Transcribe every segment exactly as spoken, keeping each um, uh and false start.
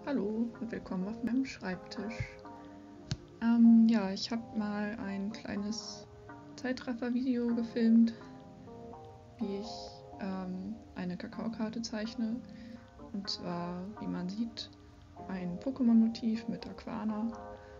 Hallo und willkommen auf meinem Schreibtisch. Ähm, ja, ich habe mal ein kleines Zeitraffer-Video gefilmt, wie ich ähm, eine Kakaokarte zeichne. Und zwar, wie man sieht, ein Pokémon-Motiv mit Aquana.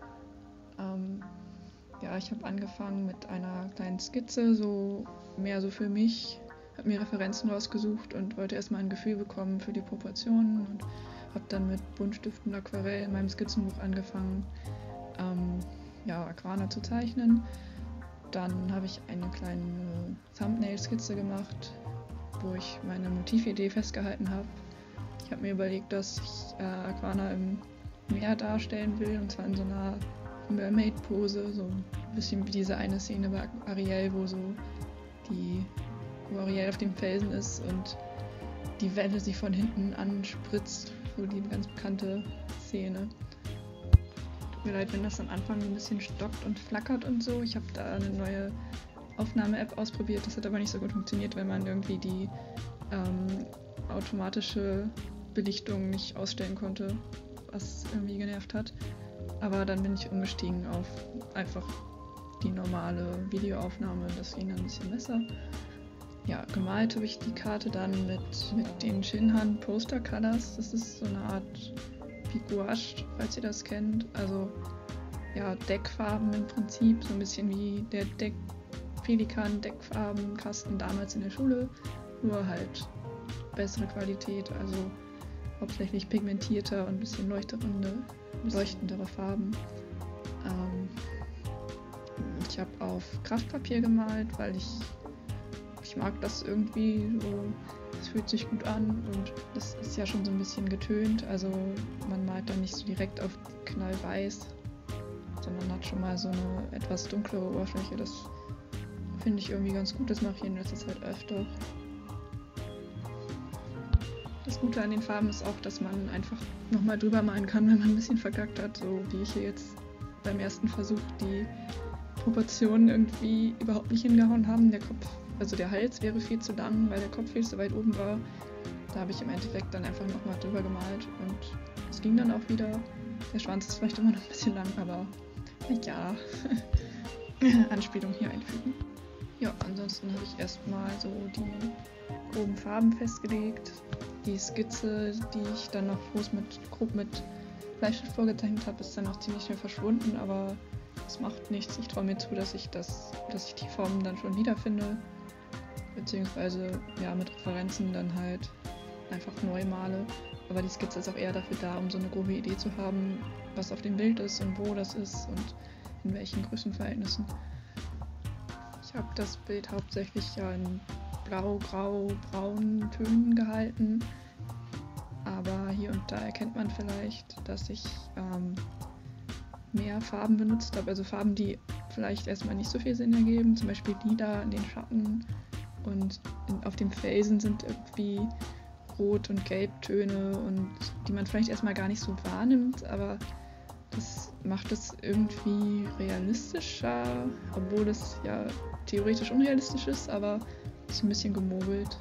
Ähm, ja, ich habe angefangen mit einer kleinen Skizze, so mehr so für mich, habe mir Referenzen rausgesucht und wollte erstmal ein Gefühl bekommen für die Proportionen und habe dann mit Buntstiften und Aquarell in meinem Skizzenbuch angefangen, ähm, ja, Aquana zu zeichnen. Dann habe ich eine kleine Thumbnail-Skizze gemacht, wo ich meine Motividee festgehalten habe. Ich habe mir überlegt, dass ich äh, Aquana im Meer darstellen will, und zwar in so einer Mermaid-Pose, so ein bisschen wie diese eine Szene bei Ariel, wo so die, wo Ariel auf dem Felsen ist und die Welle sie von hinten anspritzt, so die ganz bekannte Szene. Tut mir leid, wenn das am Anfang ein bisschen stockt und flackert und so. Ich habe da eine neue Aufnahme-App ausprobiert, das hat aber nicht so gut funktioniert, weil man irgendwie die ähm, automatische Belichtung nicht ausstellen konnte, was irgendwie genervt hat. Aber dann bin ich umgestiegen auf einfach die normale Videoaufnahme, das ging dann ein bisschen besser. Ja, gemalt habe ich die Karte dann mit, mit den Shinhan Poster Colors. Das ist so eine Art wie Gouache, falls ihr das kennt. Also ja, Deckfarben im Prinzip, so ein bisschen wie der Deck Pelikan Deckfarbenkasten damals in der Schule, nur halt bessere Qualität, also hauptsächlich pigmentierter und ein bisschen leuchtendere, leuchtendere Farben. Ähm, ich habe auf Kraftpapier gemalt, weil ich ich mag das irgendwie so, es fühlt sich gut an und das ist ja schon so ein bisschen getönt, also man malt dann nicht so direkt auf knallweiß, sondern hat schon mal so eine etwas dunklere Oberfläche. Das finde ich irgendwie ganz gut, das mache ich in letzter Zeit öfter. Das Gute an den Farben ist auch, dass man einfach nochmal drüber malen kann, wenn man ein bisschen verkackt hat, so wie ich hier jetzt beim ersten Versuch die Proportionen irgendwie überhaupt nicht hingehauen haben. Der Kopf, also der Hals wäre viel zu lang, weil der Kopf viel zu weit oben war. Da habe ich im Endeffekt dann einfach nochmal drüber gemalt und es ging dann auch wieder. Der Schwanz ist vielleicht immer noch ein bisschen lang, aber ja, Anspielung hier einfügen. Ja, ansonsten habe ich erstmal so die groben Farben festgelegt. Die Skizze, die ich dann noch groß mit, grob mit Bleistift vorgezeichnet habe, ist dann auch ziemlich schnell verschwunden, aber das macht nichts. Ich traue mir zu, dass ich, das, dass ich die Formen dann schon wiederfinde, beziehungsweise ja, mit Referenzen dann halt einfach neu male. Aber die Skizze ist auch eher dafür da, um so eine grobe Idee zu haben, was auf dem Bild ist und wo das ist und in welchen Größenverhältnissen. Ich habe das Bild hauptsächlich ja in blau, grau, braunen Tönen gehalten, aber hier und da erkennt man vielleicht, dass ich ähm, mehr Farben benutzt habe, also Farben, die vielleicht erstmal nicht so viel Sinn ergeben, zum Beispiel lila in den Schatten und in, auf dem Felsen sind irgendwie Rot- und Gelbtöne und die man vielleicht erstmal gar nicht so wahrnimmt, aber das macht es irgendwie realistischer, obwohl es ja theoretisch unrealistisch ist, aber ist ein bisschen gemogelt.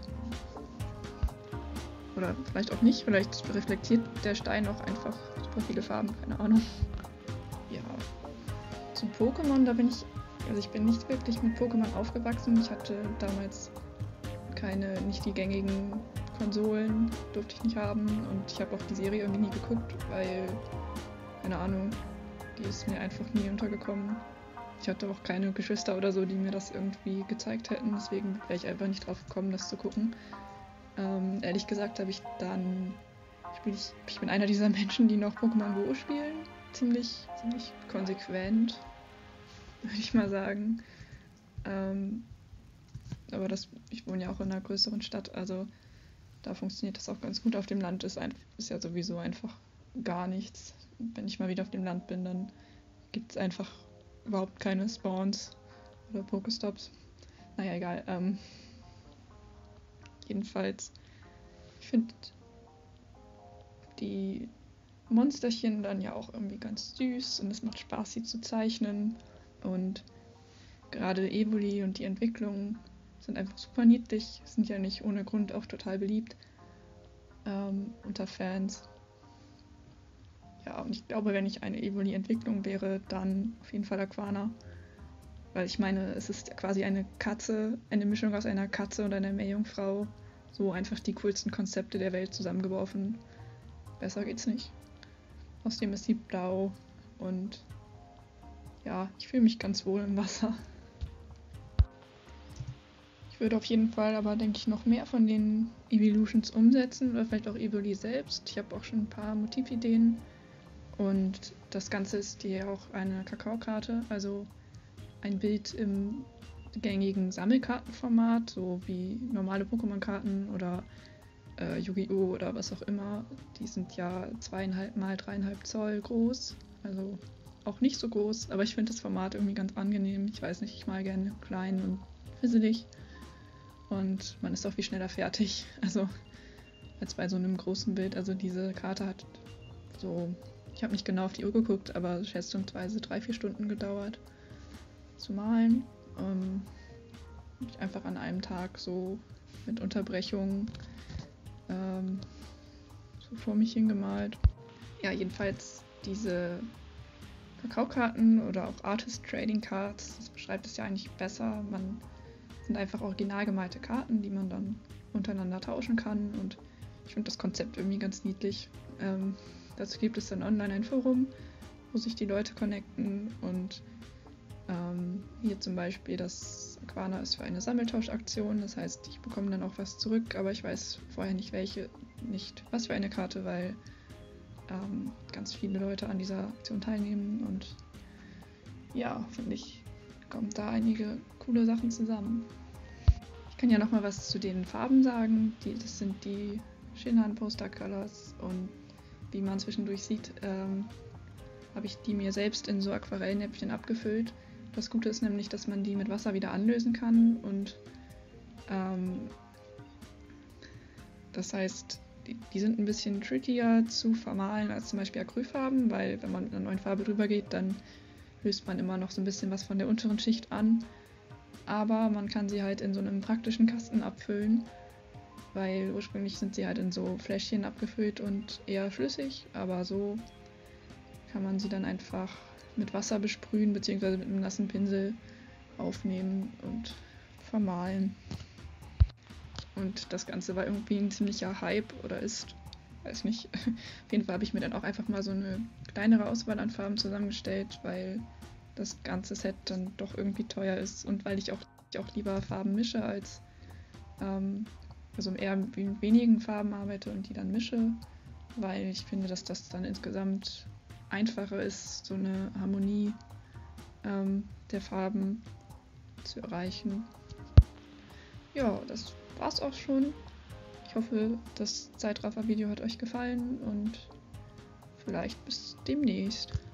Oder vielleicht auch nicht, vielleicht reflektiert der Stein auch einfach super viele Farben, keine Ahnung. Ja, zu Pokémon, da bin ich, also ich bin nicht wirklich mit Pokémon aufgewachsen. Ich hatte damals keine, nicht die gängigen Konsolen, durfte ich nicht haben und ich habe auch die Serie irgendwie nie geguckt, weil, keine Ahnung, die ist mir einfach nie untergekommen. Ich hatte auch keine Geschwister oder so, die mir das irgendwie gezeigt hätten, deswegen wäre ich einfach nicht drauf gekommen, das zu gucken. Ähm, ehrlich gesagt habe ich dann, spiel ich, ich bin einer dieser Menschen, die noch Pokémon Go spielen, ziemlich, ziemlich konsequent, würde ich mal sagen. Ähm, aber das, ich wohne ja auch in einer größeren Stadt, also da funktioniert das auch ganz gut. Auf dem Land ist, ein, ist ja sowieso einfach gar nichts. Wenn ich mal wieder auf dem Land bin, dann gibt es einfach überhaupt keine Spawns oder Pokestops. Naja, egal. Ähm, jedenfalls, ich finde die Monsterchen dann ja auch irgendwie ganz süß und es macht Spaß, sie zu zeichnen. Und gerade Evoli und die Entwicklung sind einfach super niedlich, sind ja nicht ohne Grund auch total beliebt ähm, unter Fans. ja, und ich glaube, wenn ich eine Evoli-Entwicklung wäre, dann auf jeden Fall Aquana. Weil ich meine, es ist quasi eine Katze, eine Mischung aus einer Katze und einer Meerjungfrau. So einfach die coolsten Konzepte der Welt zusammengeworfen. Besser geht's nicht. Außerdem ist sie blau und ja, ich fühle mich ganz wohl im Wasser. Ich würde auf jeden Fall aber, denke ich, noch mehr von den Evolutions umsetzen oder vielleicht auch Evoli selbst. Ich habe auch schon ein paar Motivideen und das Ganze ist hier auch eine Kakaokarte, also ein Bild im gängigen Sammelkartenformat, so wie normale Pokémon-Karten oder äh, Yu-Gi-Oh! Oder was auch immer. Die sind ja zweieinhalb mal dreieinhalb Zoll groß, also auch nicht so groß, aber ich finde das Format irgendwie ganz angenehm. Ich weiß nicht, ich mal gerne klein und fisselig und man ist auch viel schneller fertig, also als bei so einem großen Bild. Also diese Karte hat so, ich habe nicht genau auf die Uhr geguckt, aber schätzungsweise drei, vier Stunden gedauert zu malen. Ähm, ich einfach an einem Tag so mit Unterbrechungen ähm, so vor mich hingemalt. Ja, jedenfalls diese Kakaokarten oder auch Artist Trading Cards, das beschreibt es ja eigentlich besser. Man sind einfach original gemalte Karten, die man dann untereinander tauschen kann und ich finde das Konzept irgendwie ganz niedlich. Ähm, dazu gibt es dann online ein Forum, wo sich die Leute connecten und ähm, hier zum Beispiel das Aquana ist für eine Sammeltauschaktion, das heißt, ich bekomme dann auch was zurück, aber ich weiß vorher nicht welche, nicht was für eine Karte, weil ähm, ganz viele Leute an dieser Aktion teilnehmen und ja, finde ich, kommen da einige coole Sachen zusammen. Ich kann ja nochmal was zu den Farben sagen, die, das sind die Shinhan Poster Colors und wie man zwischendurch sieht, ähm, habe ich die mir selbst in so Aquarellnäpfchen abgefüllt. Das Gute ist nämlich, dass man die mit Wasser wieder anlösen kann und ähm, das heißt, die, die sind ein bisschen trickier zu vermalen als zum Beispiel Acrylfarben, weil wenn man mit einer neuen Farbe drüber geht, dann löst man immer noch so ein bisschen was von der unteren Schicht an. Aber man kann sie halt in so einem praktischen Kasten abfüllen, weil ursprünglich sind sie halt in so Fläschchen abgefüllt und eher flüssig, aber so kann man sie dann einfach mit Wasser besprühen bzw. mit einem nassen Pinsel aufnehmen und vermalen. Und das Ganze war irgendwie ein ziemlicher Hype oder ist, weiß nicht. Auf jeden Fall habe ich mir dann auch einfach mal so eine kleinere Auswahl an Farben zusammengestellt, weil das ganze Set dann doch irgendwie teuer ist und weil ich auch, ich auch lieber Farben mische als ähm, also eher mit wenigen Farben arbeite und die dann mische, weil ich finde, dass das dann insgesamt einfacher ist, so eine Harmonie ähm, der Farben zu erreichen. Ja, das war's auch schon. Ich hoffe, das Zeitraffer-Video hat euch gefallen und vielleicht bis demnächst.